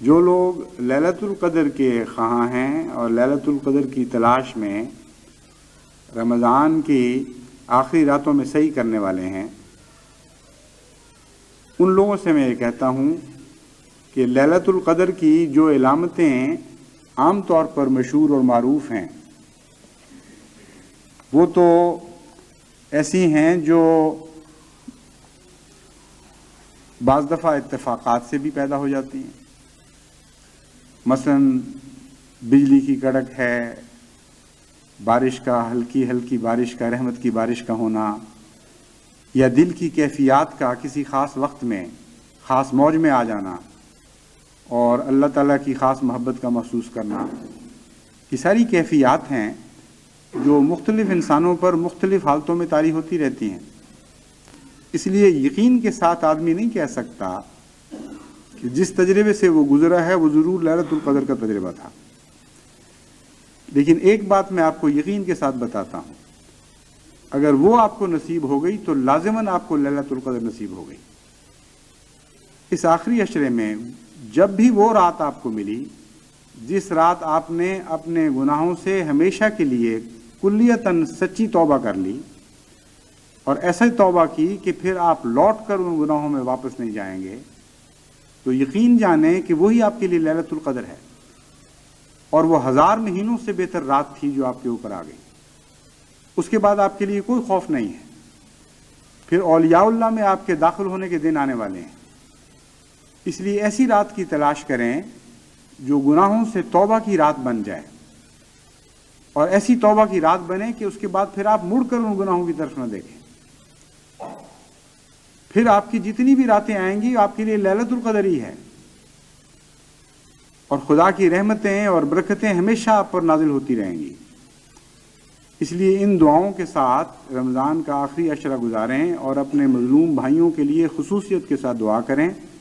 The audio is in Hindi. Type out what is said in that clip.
जो लोग लैलतुल क़द्र के ख़्वाह हैं और लैलतुल क़द्र की तलाश में रमज़ान की आखिरी रातों में सही करने वाले हैं, उन लोगों से मैं ये कहता हूँ कि लैलतुल क़द्र की जो इलामतें आम तौर पर मशहूर और मारूफ़ हैं, वो तो ऐसी हैं जो बाज़ दफ़ा इत्तेफ़ाक़ात से भी पैदा हो जाती हैं। मसलन बिजली की कड़क है, बारिश का हल्की हल्की बारिश का, रहमत की बारिश का होना, या दिल की कैफियत का किसी ख़ास वक्त में ख़ास मौज में आ जाना और अल्लाह ताला की ख़ास मोहब्बत का महसूस करना, ये सारी कैफियत हैं जो मुख्तलिफ़ इंसानों पर मुख्तलिफ़ हालतों में तारी होती रहती हैं। इसलिए यकीन के साथ आदमी नहीं कह सकता कि जिस तजर्बे से वो गुज़रा है वो ज़रूर लैलतुल क़द्र का तजर्बा था। लेकिन एक बात मैं आपको यकीन के साथ बताता हूँ, अगर वो आपको नसीब हो गई तो लाज़िमन आपको लैलतुल क़द्र नसीब हो गई। इस आखिरी अशरे में जब भी वो रात आपको मिली जिस रात आपने अपने गुनाहों से हमेशा के लिए कुल्लियतन सच्ची तौबा कर ली और ऐसे तौबा की कि फिर आप लौट कर उन गुनाहों में वापस नहीं जाएंगे, तो यकीन जाने कि वही आपके लिए लैलतुल क़द्र है और वो 1000 महीनों से बेहतर रात थी जो आपके ऊपर आ गई। उसके बाद आपके लिए कोई खौफ नहीं है। फिर औलियाउल्लाह में आपके दाखिल होने के दिन आने वाले हैं। इसलिए ऐसी रात की तलाश करें जो गुनाहों से तौबा की रात बन जाए और ऐसी तौबा की रात बने कि उसके बाद फिर आप मुड़कर उन गुनाहों की तरफ न देखें। फिर आपकी जितनी भी रातें आएंगी आपके लिए लैलतुल क़द्र ही है और खुदा की रहमतें और बरकतें हमेशा आप पर नाजिल होती रहेंगी। इसलिए इन दुआओं के साथ रमज़ान का आखिरी अशरा गुजारें और अपने मज़लूम भाइयों के लिए खुसूसियत के साथ दुआ करें